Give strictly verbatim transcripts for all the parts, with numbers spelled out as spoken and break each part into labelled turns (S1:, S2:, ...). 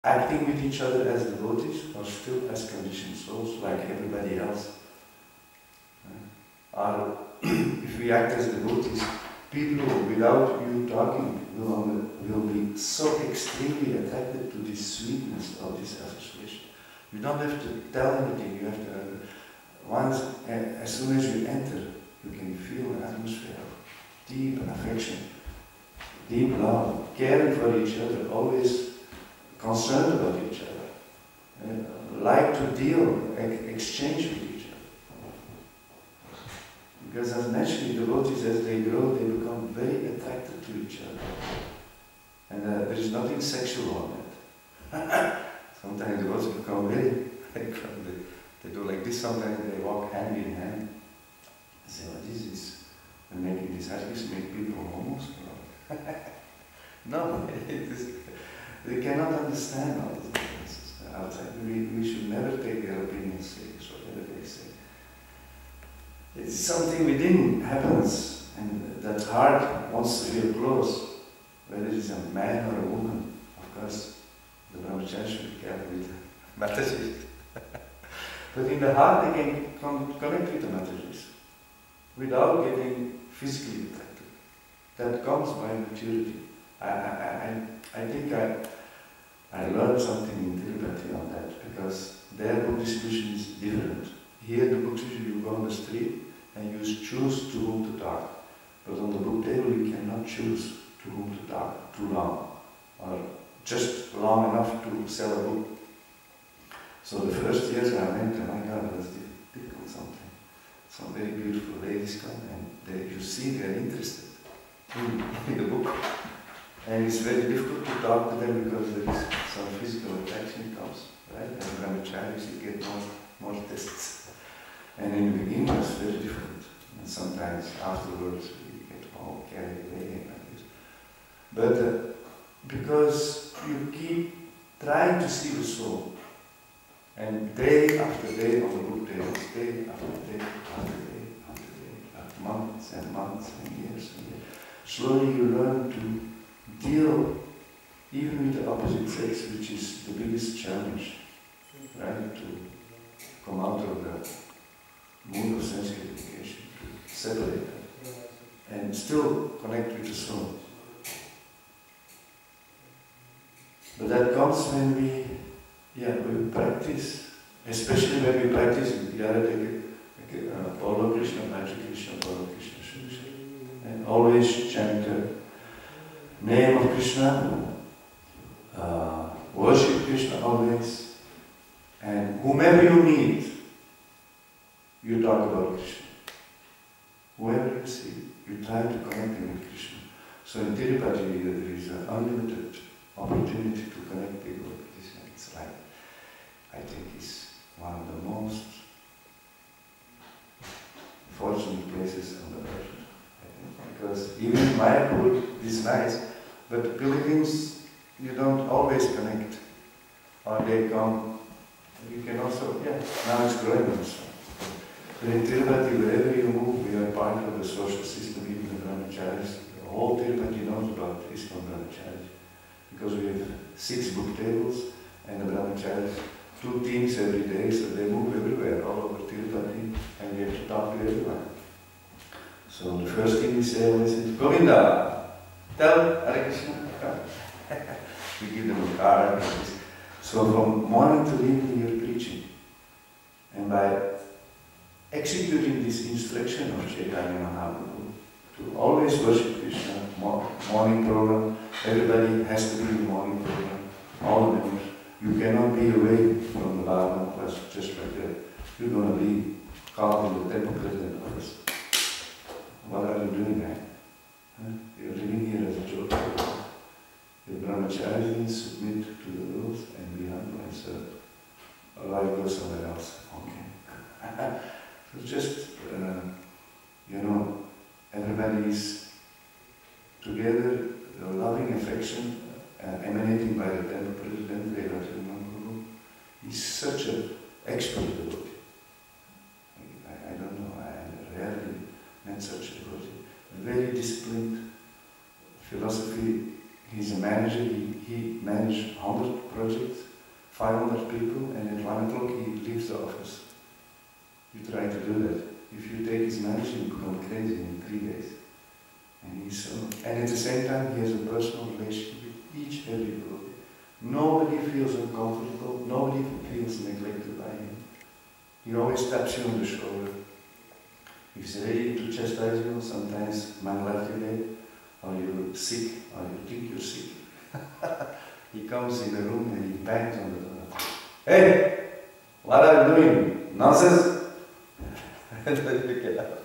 S1: acting with each other as devotees or still as conditioned souls like everybody else. Or if we act as devotees, people without you talking will, will be so extremely attracted to this sweetness of this association. You don't have to tell anything, you have to, uh, once, uh, as soon as you enter, you can feel an atmosphere of deep affection, deep love, caring for each other, always concerned about each other, uh, like to deal, ex exchange with each other. Because as naturally devotees, as they grow, they become very attracted to each other. And uh, there is nothing sexual on it. Sometimes devotees become very, very they, they do like this, sometimes they walk hand in hand. I say, what is this? And making this attitudes make people homos? No, it is, they cannot understand all these differences outside. We, we should never take their opinions serious, whatever they say. It's something within happens, and that heart wants to feel close, whether it's a man or a woman. Of course, the brahmachari should be careful with Mataji. But in the heart, they can con connect with the Matajis without getting physically attracted. That comes by maturity. I, I, I, I think I, I learned something in Tirupati on that, because their book distribution is different. Here, the book distribution, you go on the street and you choose to whom to talk. But on the book table, you cannot choose to whom to talk too long, or just long enough to sell a book. So the first years I went, oh my God, it was difficult something. Some very beautiful ladies come and they, you see they're interested in, in the book. And it's very difficult to talk to them because there is some physical attraction comes, right? And brahmacharis, you get more, more tests. And in the beginning it's very difficult. And sometimes afterwards you get all carried away like this. But uh, because you keep trying to see the soul, and day after day on the book tables, day after day, after day, after day, after months and months and years and years, slowly you learn to deal even with the opposite sex, which is the biggest challenge, right? To come out of the mood of sense gratification, to separate them, and still connect with the soul. But that comes when we, yeah, we practice, especially when we practice Yaradeka, uh, Polo Krishna, Magic Krishna, Polo Krishna, Krishna, and always chant the name of Krishna, uh, worship Krishna always, and whomever you meet, you talk about Krishna. Whoever you see, you try to connect them with Krishna. So in Tirupati there is an unlimited opportunity to connect people with Krishna. It's like, I think it's one of the most fortunate places on the earth. I think. Because even in Mayapur is nice, but pilgrims, you don't always connect. Or they come, you can also, yeah, now it's growing also. But in Tirupati, wherever you move, we are part of the social system, even the brahmacharis. The whole Tirupati knows about ISKCON brahmacharis. Because we have six book tables, and the brahmacharis, two teams every day, so they move everywhere, all over Tirupati, and we have to talk to everyone. So the first thing we say always is, Govinda, tell Hare Krishna. We give them a card. So from morning to evening you're preaching. And by executing this instruction of Chaitanya Mahaprabhu to always worship Krishna, morning program, everybody has to be in the morning program, all the members. You cannot be away from the Bhagavatam class just like that. You're going to be called in the temple president office. What are you doing there? Huh? You're living here as a joke. The brahmacharis submit to the rules and be humble and serve. Or I go somewhere else. Okay. So just, uh, you know, everybody is together, the loving affection uh, emanating by the temple president, Devadatta Mahaprabhu. He's such an expert devotee. I, I don't know, I rarely met such a devotee. Very disciplined philosophy. He's a manager, he, he managed one hundred projects five hundred people, and at one o'clock he leaves the office. You try to do that. If you take his management, you become crazy in three days. And he's so, and at the same time, he has a personal relationship with each and every devotee. Nobody feels uncomfortable. Nobody feels neglected by him. He always taps you on the shoulder. If he's ready to chastise you, sometimes Mangalarti, or you're sick, or you think you're sick. He comes in the room and he bangs on the door. Hey, what are you doing? Nonsense? And then you get out.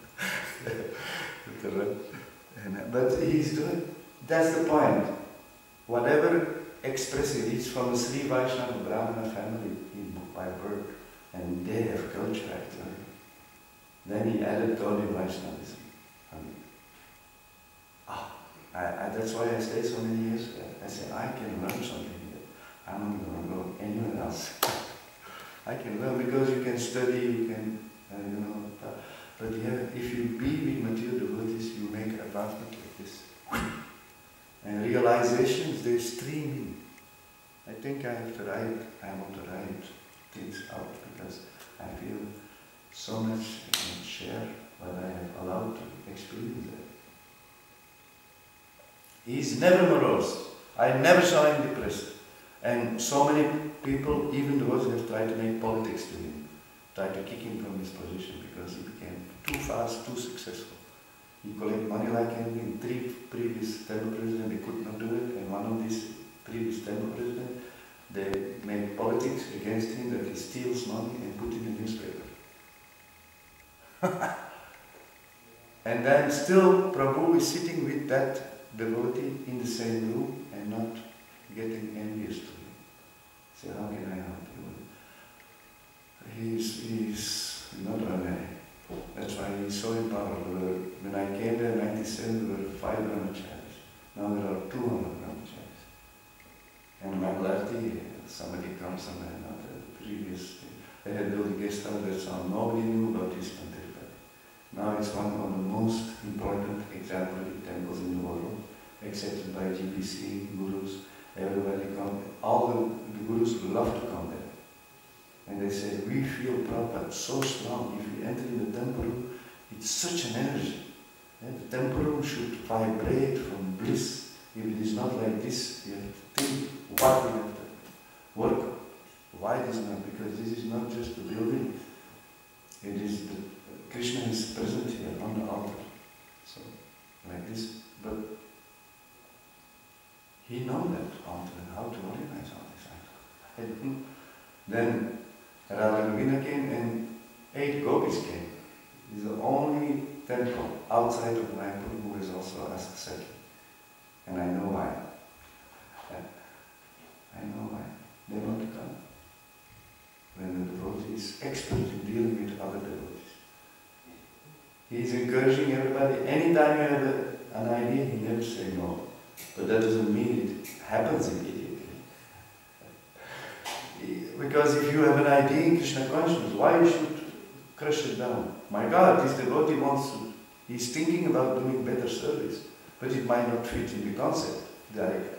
S1: But he's doing, that's the point. Whatever expressive, he's from a Sri Vaishnava Brahmana family by birth, and they have culture actually. Then he added Gaudiya Vaishnavism. I mean, ah, I, I, that's why I stayed so many years there. I said, I can learn something here. I'm not going to go anywhere else. I can learn because you can study, you can, uh, you know, but yeah, if you be with material devotees, you make advancement like this. And realizations, they stream in. I think I have to write, I want to write things out because I feel so much I can share what I have allowed to experience there. He's never morose. I never saw him depressed. And so many people, even those who have tried to make politics to him, tried to kick him from his position because he became too fast, too successful. He collected money like anything. Three previous temple presidents, they could not do it, and one of these previous temple presidents, they made politics against him that he steals money and put it in the newspaper. And then still Prabhu is sitting with that devotee in the same room and not getting envious to him. Say, how can I help you? He's, he's not ordinary. That's why he's so empowered. When I came there in ninety-seven, there were five brahmacharis. Now there are two hundred brahmacharis. And Mangalarti, somebody comes somewhere, not the previous, they had built a guest house that sound nobody knew about this Tirupati. Now it's one of the most important exemplary temples in the world, accepted by G B C, gurus, everybody come. All the, the gurus love to come there. And they say, we feel Prabhupada so strong. If you enter in the temple room, it's such an energy. And the temple room should vibrate from bliss. If it is not like this, you have to think what we have to work on. Why this not? Because this is not just a building. It is the, Krishna is present here on the altar. So, like this. But he knows that altar and how to organize all this. And then Radha Govindana came and eight gopis came. It's the only temple outside of Raipur who is also asked Saki. And I know why. I know why. They want to come. When the devotee is expert in dealing with other devotees. He is encouraging everybody. Anytime you have a, an idea, he never says no. But that doesn't mean it happens immediately. Because if you have an idea in Krishna consciousness, why you should crush it down? My God, this devotee wants to, he's thinking about doing better service, but it might not fit in the concept directly.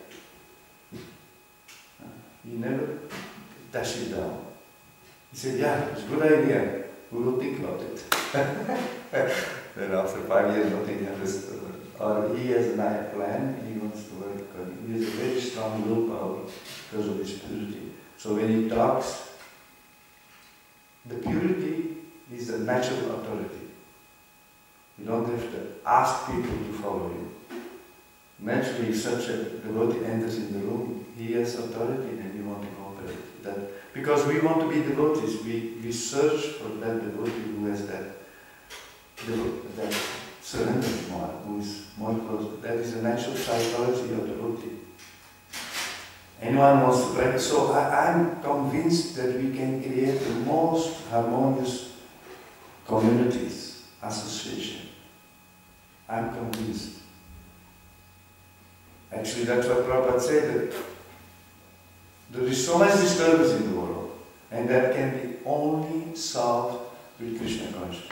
S1: He never dash it down. He said, yeah, it's a good idea, we will think about it. Then after five years, nothing happens. Or he has a nice plan, he wants to work, he has a very strong willpower because of his purity. So when he talks, the purity is the natural authority. You don't have to ask people to follow you. Naturally, if such a devotee enters in the room, he has authority and you want to cooperate. That, because we want to be devotees, we, we search for that devotee who has that, that surrender more, who is more close. That is the natural psychology of devotee. Anyone wants to practice. So I, I'm convinced that we can create the most harmonious communities, association. I'm convinced. Actually, that's what Prabhupada said, that there is so much disturbance in the world, and that can be only solved with Krishna consciousness.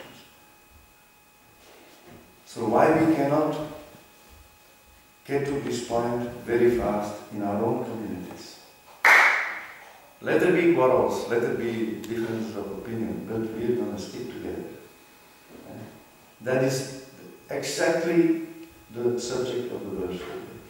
S1: So why we cannot get to this point very fast in our own communities? Let there be quarrels, let there be differences of opinion, but we're going to stick together. Uh, that is exactly the subject of the verse.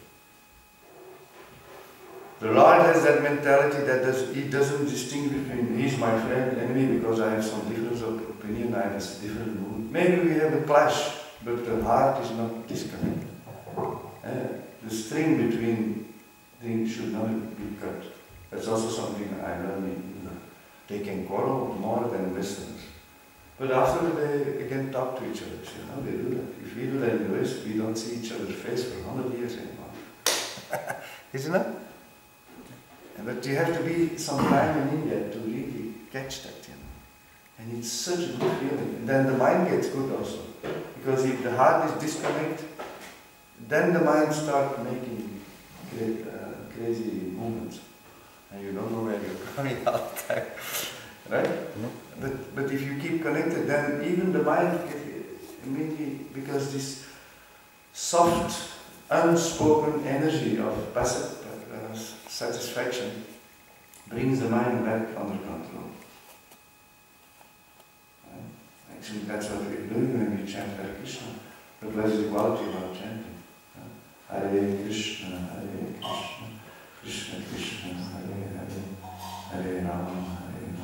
S1: The Lord has that mentality that does, He doesn't distinguish between He's my friend, enemy, because I have some difference of opinion, I have a different mood. Maybe we have a clash, but the heart is not disconnected. Uh, the string between things should not be cut. That's also something I learned in India. They can quarrel more than Westerners. But after they again talk to each other, say, how they do that? If we do that in the West, we don't see each other's face for a hundred years anymore. Isn't it? But you have to be some time in India to really catch that, you know. And it's such a good feeling. And then the mind gets good also. Because if the heart is disconnected, then the mind starts making great, uh, crazy movements. And you don't know where you're going all the time. Right? Mm-hmm. But, but if you keep connected, then even the mind gets immediately, because this soft, unspoken energy of passive uh, satisfaction brings the mind back under control. Right? Actually, that's what we're doing when we chant Hare Krishna. But what is the quality of our chanting? Uh, Hare Krishna, Hare Krishna, Krishna Krishna, Hare Hare, Hare Rama.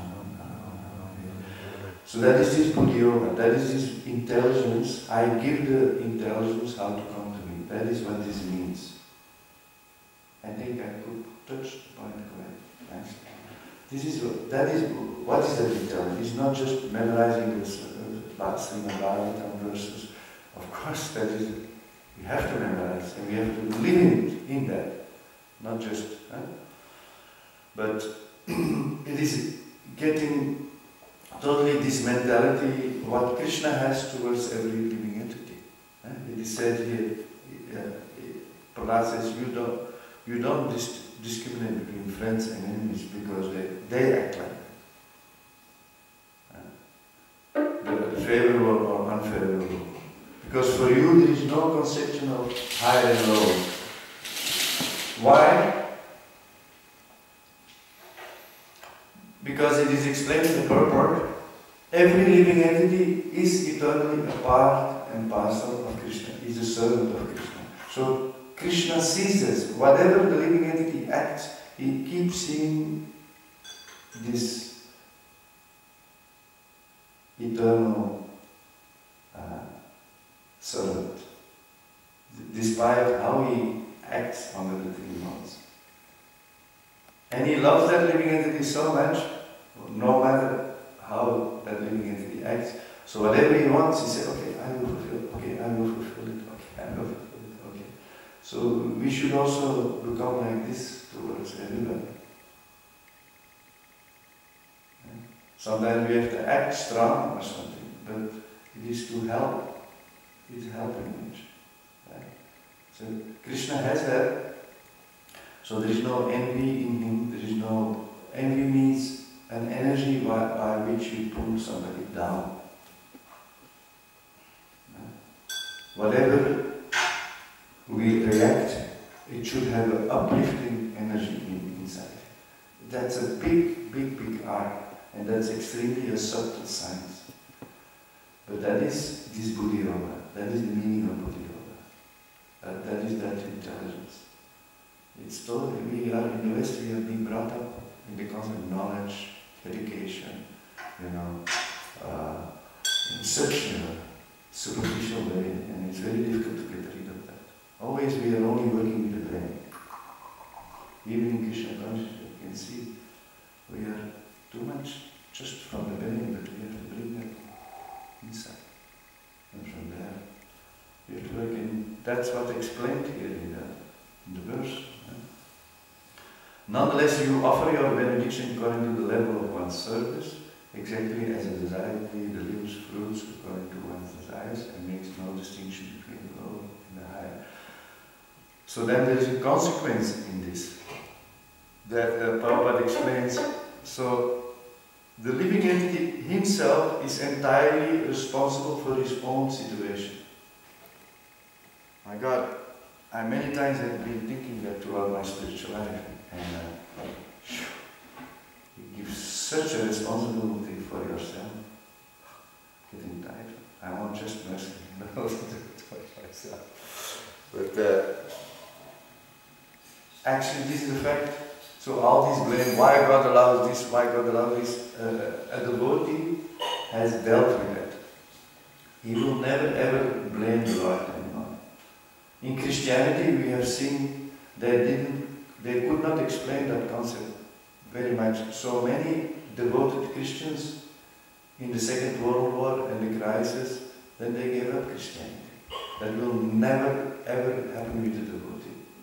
S1: So that is this Buddha Yoga, that is this intelligence. I give the intelligence how to come to me. That is what this means. I think I could touch the point correctly. Thanks. This is what, that is, what is that intelligence? It's not just memorizing the Srimad Bhagavatam verses. Of course, that is, we have to memorize and we have to live in, in that. Not just, huh? But it is getting totally this mentality, what Krishna has towards every living entity. Uh, it is said here, uh, Prahlad says, you don't, you don't dis discriminate between friends and enemies because they, they act like that. Uh, the favorable or unfavorable. Because for you there is no conception of high and low. Why? Because it is explained in the purport, every living entity is eternally a part and parcel of Krishna, is a servant of Krishna. So Krishna sees this. Whatever the living entity acts, he keeps seeing this eternal uh, servant, despite how he acts under the three months. And he loves that living entity so much, no matter how that living entity acts. So whatever he wants, he says, okay, I will fulfill it, okay, I will fulfill it, okay, I will fulfill it, okay. So we should also become like this towards everybody. Sometimes we have to act strong or something, but it is to help. It is helping nature. Right? So Krishna has that. So there is no envy in him. There is no envy means an energy by, by which you pull somebody down. Whatever we react, it should have an uplifting energy in, inside. That's a big, big, big art, and that's extremely a subtle science. But that is this Buddha Yoga. That is the meaning of Buddha Yoga. That, that is that intelligence. It's totally, we are in the West, we have been brought up in the concept of knowledge, education, you know, uh, in such a superficial way, and it's very difficult to get rid of that. Always we are only working with the brain. Even in Krishna consciousness, you can see we are too much just from the brain, but we have to bring that inside. And from there, we have to work, and that's what explained here in the, in the verse. Nonetheless, you offer your benediction according to the level of one's service, exactly as a desire delivers fruits according to one's desires and makes no distinction between the low and the higher. So then there is a consequence in this, that uh, Prabhupada explains. So the living entity himself is entirely responsible for his own situation. My God, I many times have been thinking that throughout my spiritual life. And uh, such a responsibility for yourself. Getting tired. I want just mercy. I want to do it for myself. But uh, actually, this is the fact. So all this blame, why God allows this, why God allows this, uh, a devotee has dealt with that. He will never ever blame the Lord anymore. In Christianity, we have seen they didn't, they could not explain that concept very much. So many devoted Christians in the Second World War and the crisis, then they gave up Christianity. That will never ever happen with a devotee.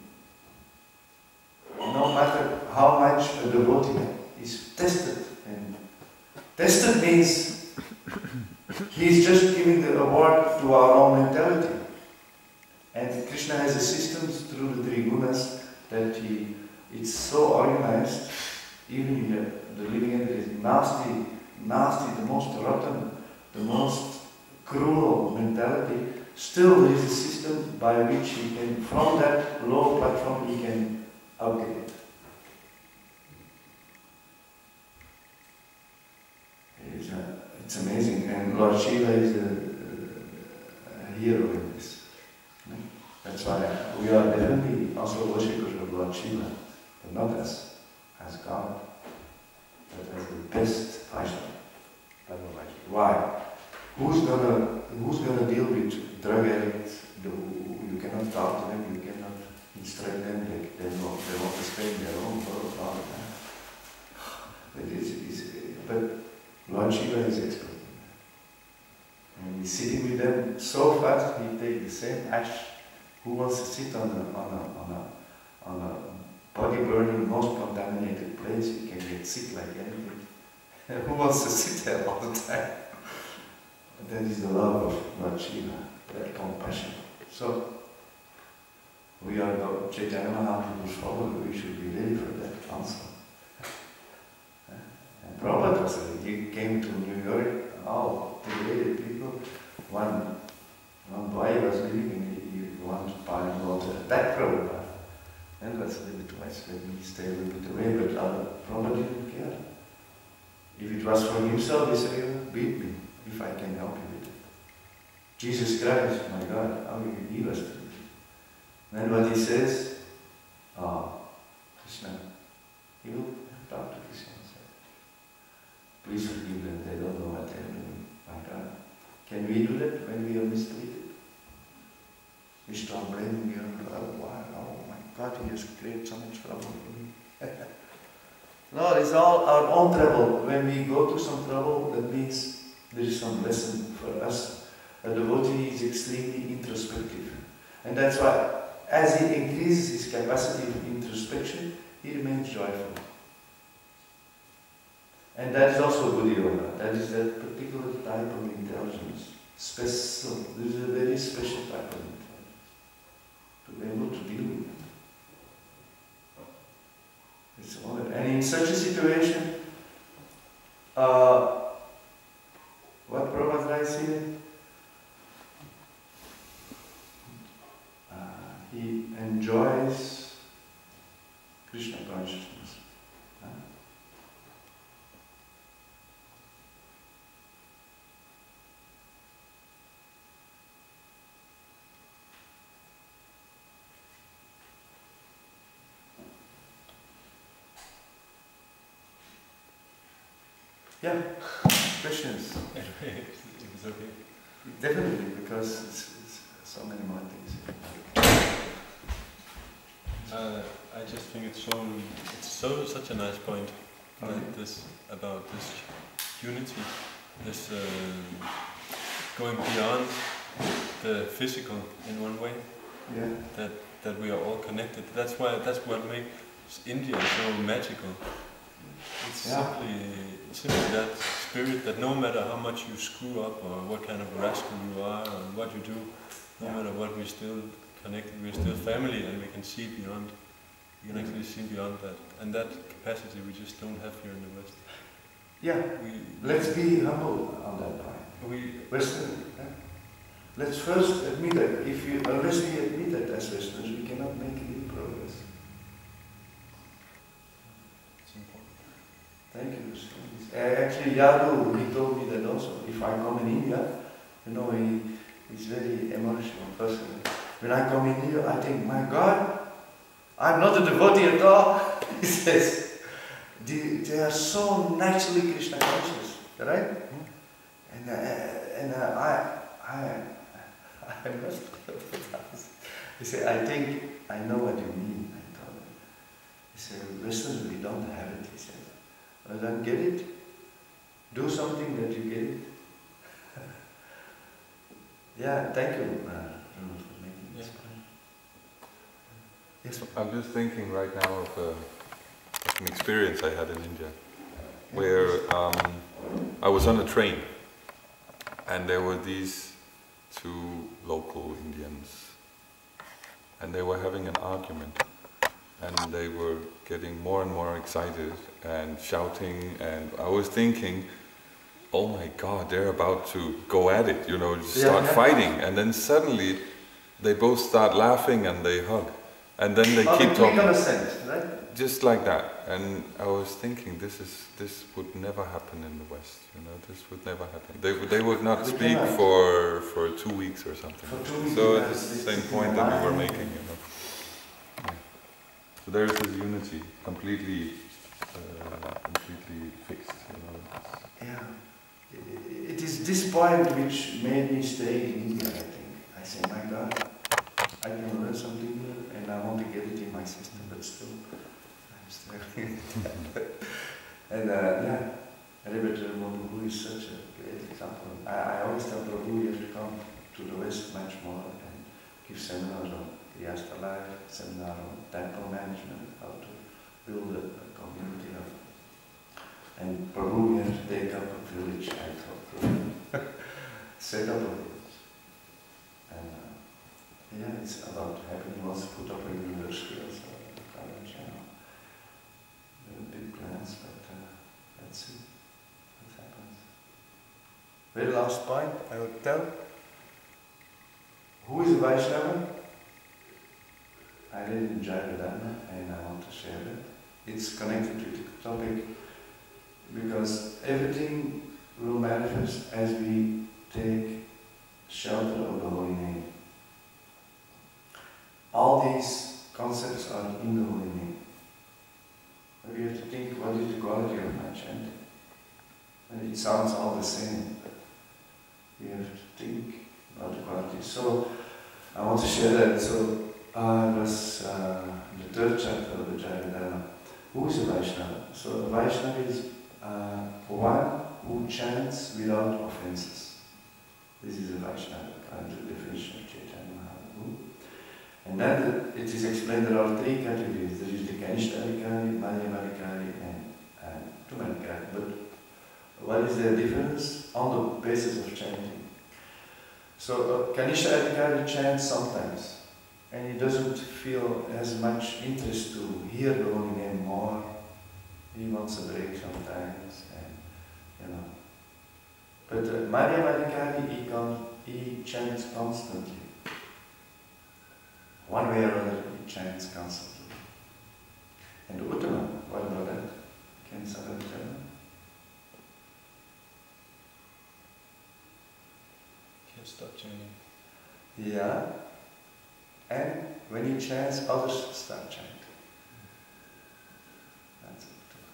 S1: No matter how much a devotee is tested, and tested means he's just giving the award to our own mentality. And Krishna has a system through the three gunas that he, it's so organized, even in the, the living end is nasty, nasty, the most rotten, the most cruel mentality. Still there is a system by which he can, from that low platform, he can upgrade. It's, uh, it's amazing, and Lord Shiva is a, a, a hero in this. That's why we are definitely also worshippers of Lord Shiva, but not as, as God, but as the best Vaishnava. Why? Who's gonna who's gonna deal with drug addicts? You cannot talk to them, you cannot instruct them, they, they, want, they want to spend their own world. But, it's, it's, but Lord Shiva is expert. And he's sitting with them so fast, he takes the same ash. Who wants to sit on a, on a, on a, on a body-burning, most contaminated place? You can get sick like anything. Who wants to sit there all the time? But that is the love of Lord Shiva, that compassion. So, we are the Chaitanya Mahaprabhu's followers, we should be ready for that also. And Prabhupada was, he came to New York, all the people, one, one boy was living in one part and go to attack Prabhupada. And that's a little bit too much, let me stay a little bit away, but other Prabhupada didn't care. If it was for himself, he said, beat me, if I can help you with it. Jesus Christ, my God, how will you give us to it? Then what he says, oh, Krishna, he will talk to Krishna and say, please forgive them, they don't know what they're doing, my God. Can we do that when we are mistreated? We start blaming God. Oh, wow, oh my God, he has created so much trouble for me. No, it's all our own trouble. When we go through some trouble, that means there is some lesson for us. A devotee is extremely introspective. And that's why, as he increases his capacity of introspection, he remains joyful. And that is also Buddha Yoga. That is that particular type of intelligence. Special. This is a very special type of intelligence. To be able to deal with it. It's all. And in such a situation, uh, what Prabhupada writes here, uh, he enjoys Krishna consciousness. Huh? Yeah, questions?
S2: It was okay.
S1: Definitely, because it's, it's so many more things.
S2: Uh, I just think it's so it's so such a nice point
S1: Okay.
S2: that this about this unity, this uh, going beyond the physical in one way.
S1: Yeah.
S2: That that we are all connected. That's why that's what makes India so magical. It's
S1: Yeah.
S2: simply, simply that spirit that no matter how much you screw up or what kind of rascal you are or what you do, no
S1: Yeah.
S2: matter what, we're still connected, we're still family, and we can see beyond. We can actually see beyond that. And that capacity we just don't have here in the West.
S1: Yeah.
S2: We,
S1: Let's be humble on that point.
S2: we,
S1: Western. Yeah? Let's first admit that if you, unless we admit that as Westerners, we cannot make any progress.
S2: it's important.
S1: Thank you. Uh, actually, Yadu, he told me that also. If I come in India, you know, he he's very emotional person. When I come in India, I think, my God, I'm not a devotee at all. He says, they, they are so naturally Krishna conscious, right? Mm. And uh, and uh, I I I must. He said, I think I know what you mean. I told him. He said, Westerners, we don't have it. He said, I don't get it. Do something that you get it. Yeah, thank you, uh, for making this point. Yes.
S3: I'm just thinking right now of, uh, of an experience I had in India, where um, I was on a train, and there were these two local Indians, and they were having an argument, and they were getting more and more excited and shouting, and I was thinking, oh my God, they're about to go at it, you know, start yeah, yeah. fighting, and then suddenly they both start laughing and they hug, and then they
S1: oh,
S3: keep talking,
S1: innocent, right?
S3: Just like that. And I was thinking, this is this would never happen in the West, you know, this would never happen. They would they would not speak for for two weeks or something.
S1: For two weeks,
S3: so it's the same point that we were making, you know. Yeah. So there is this unity, completely, uh, completely fixed, you know.
S1: Yeah. It is this point which made me stay in India, I think. I say, my God, I can learn something new and I want to get it in my system, but still, I'm struggling. And uh, yeah, Rebbe Monu is such a great example. I, I always tell Prabhu, you have to come to the West much more and give seminars on Grihastha life, seminar on temple management, how to build a, a community of. And Prabhu, we have to take up a village, I thought. Set up a village. And uh, yeah, it's about happening. He wants to put up a university also, a college, you know. There are big plans, but uh, let's see what happens. Very last point, I will tell. Who is a Vaishnava? I read in Jayavardhana and I want to share it. It's connected to the topic. Because everything will manifest as we take shelter of the holy name. All these concepts are in the holy name. We have to think, what is the quality of my chanting? And it sounds all the same. We have to think about the quality. So, I want to share that. So, uh, it was uh, the third chapter of the Jayavardhana. Who is a Vaishnava? So, a Vaishnava is Uh, one who chants without offenses. This is a Vaishnava, kind of definition of Chaitanya Mahaprabhu. And then the, it is explained there are three categories. There is the Kanishta Adhikari, Madhyama Adhikari, and, and Uttama Adhikari. But what is their difference? On the basis of chanting. So uh, Kanishta Adhikari chants sometimes, and he doesn't feel as much interest to hear the holy name more. He wants a break sometimes, and you know. But uh, Madhyama Adhikari, he, con he chants constantly. One way or another, he chants constantly. And the Uttama, what about that? Can someone tell me?
S2: Can't stop chanting.
S1: Yeah. And when he chants, others start chanting. That's it.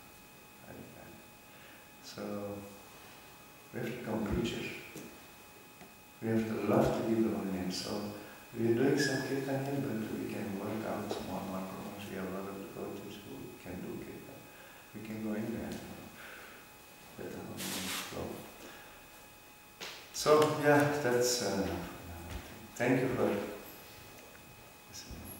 S1: So, we have to become preachers. We have to love to give the holy name. So, we are doing some kirtan here, but we can work out some more programs. We have a lot of devotees who can do kirtan. We can go in there and let the holy name flow. So, yeah, that's uh, thank you for listening.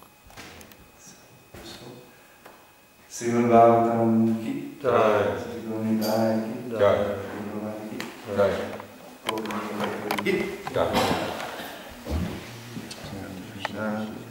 S1: Srimad Bhagavatam ki jai, Sri Gauranitai ki jai, Sri Gaurani ki jai, Gaurani ki jai. Krishna.